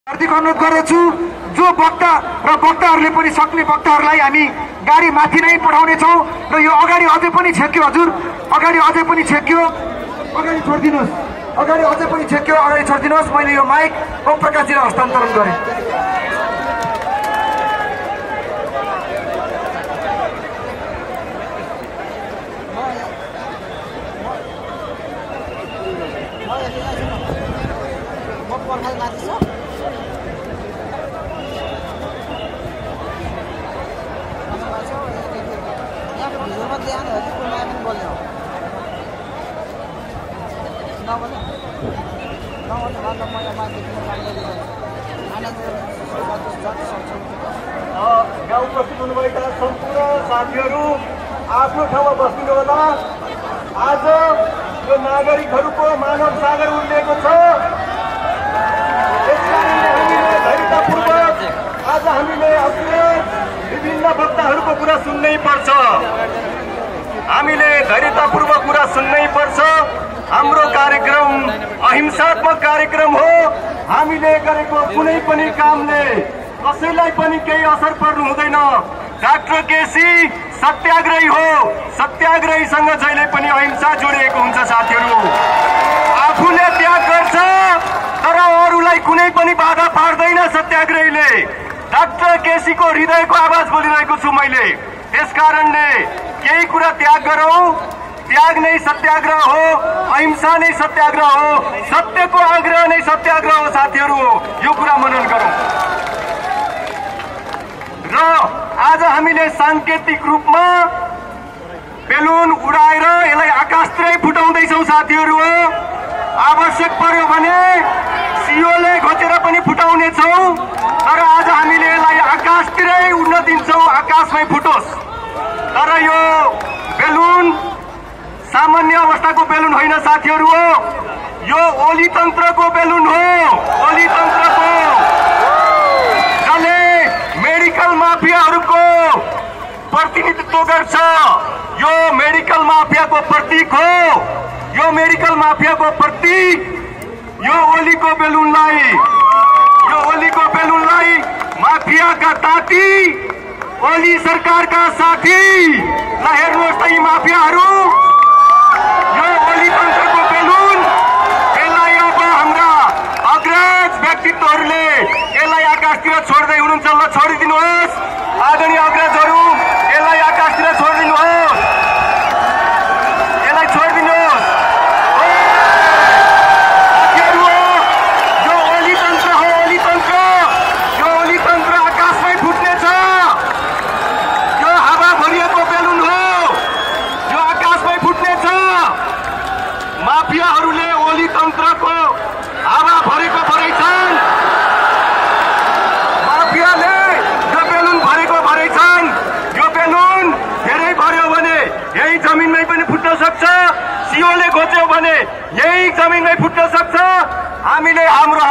हार्दिक अनुरोध गर्दछु जो वक्ता र वक्ताहरूले पनि सक्ने वक्ताहरूलाई हामी गाडी माथि नै पठाउने छौं र यो अगाडि अझै पनि छेक्यो हजुर अगाडि अझै पनि छेक्यो अगाडि छोड्दिनुस् अगाडि अझै पनि छेक्यो अगाडि छोड्दिनुस् मैले यो माइक ओम प्रकाशजीलाई हस्तान्तरण गरे गाउँ उपस्थित हुनुभएका सम्पूर्ण साथीहरू आफ्नो ठाउँमा बस्नु होला। आज यो नागरिकहरूको मानव सागर उठेको छ। आज हामीले विभिन्न वक्ताहरूको कुरा सुन्नै पर्छ। हामीले धैर्यतापूर्वक कुरा सुन्नै पर्छ। हाम्रो कार्यक्रम अहिंसात्मक कार्यक्रम हो। हामीले गरेको कुनै पनि कामले कसैलाई पनि केही असर पर्नु हुँदैन। डाक्टर केसी सत्याग्रही हो। सत्याग्रहीसँग जहिले पनि अहिंसा जोडिएको हुन्छ साथीहरू। आफूले त्याग गर्छ तर अरूलाई कुनै पनि बाधा पार्दैन सत्याग्रहीले। डाक्टर केसीको हृदयको आवाज बोलिरहेको छु मैले। त्यसकारणले केही कुरा त्याग गरौं। त्याग नै सत्याग्रह हो। अहिंसा नै सत्याग्रह हो। सत्यको आग्रह नै सत्याग्रह हो साथीहरू। यो कुरा मनन गरौं। र आज हामीले सांकेतिक रूपमा बेलुन उडाएर यसलाई आकाशतिरै फुटाउँदैछौं साथीहरू। आवश्यक पर्यो भने सियोले घोचेर पनि फुटाउने छौं। तर आज हामीले यसलाई आकाशतिरै उड्न दिन्छौं। आकाशमै फुटोस्। तर यो बेलुन सामान्य अवस्थाको बेलुन होइन साथीहरू। यो ओली तन्त्रको बेलुन हो। ओली तन्त्रको जसले मेडिकल माफियाहरूको प्रतिनिधित्व गर्छ। यो मेडिकल माफियाको प्रतीक हो। यो मेडिकल माफियाको प्रतीक यो ओलीको बेलुनलाई माफियाका ताती ओली सरकारका साथी ल हेर्नुहोस् त यी माफियाहरू। यो ओली तन्त्रको बेलुन यसलाई अब हाम्रा अग्रज व्यक्तित्वहरूले यसलाई आकाशतिर छोड्दै हुनुहुन्छ। ल छोडिदिनुहोस् आदरणीय अग्रजहरू। यसलाई आकाशतिर छोडिदिनुहोस्। यसलाई छोडिदिनुहोस्। यो ओली तन्त्र हो। ओली तन्त्र। यो ओली तन्त्र आकाशमै फुट्नेछ। यो हावा भरिएको बेलुन हो। यो आकाशमै फुट्नेछ। माफियाहरूले ओली तन्त्रको हावा भरेको भरेछन्। माफियाले यो बेलुन भरेको भरेछन्। यो बेलुन धेरै भर्यो भने यही जमिनमै पनि फुट्न सक्छ। सियोले घोच्यो भने यही जमिनमै फुट्न सक्छ। हामीले हाम्रो